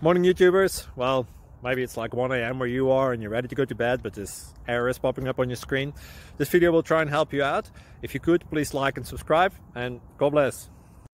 Morning YouTubers. Well, maybe it's like 1 a.m. where you are and you're ready to go to bed, but this error is popping up on your screen. This video will try and help you out. If you could, please like and subscribe, and God bless.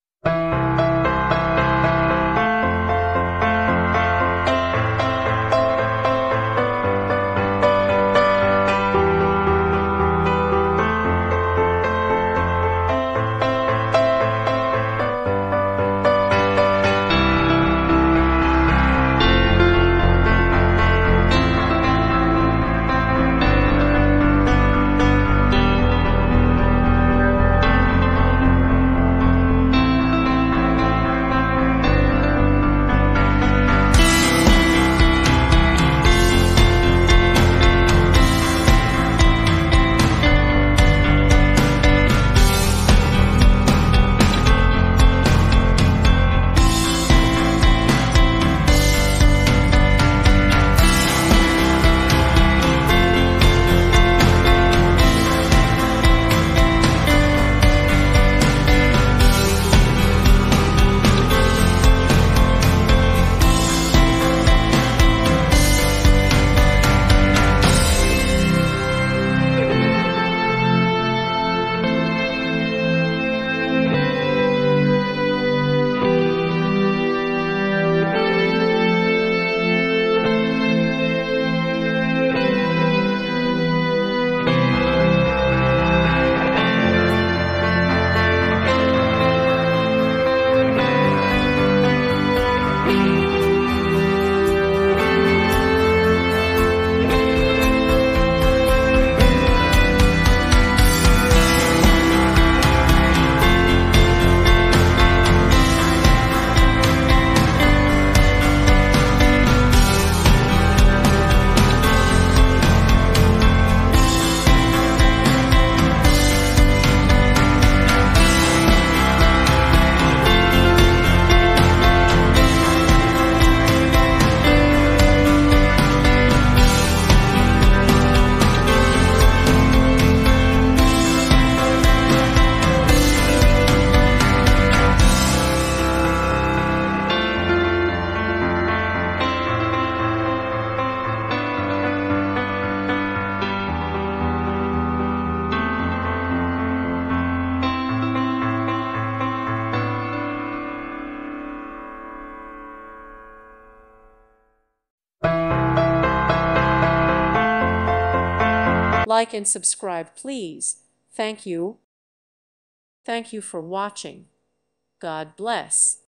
Like and subscribe, please. Thank you. Thank you for watching. God bless.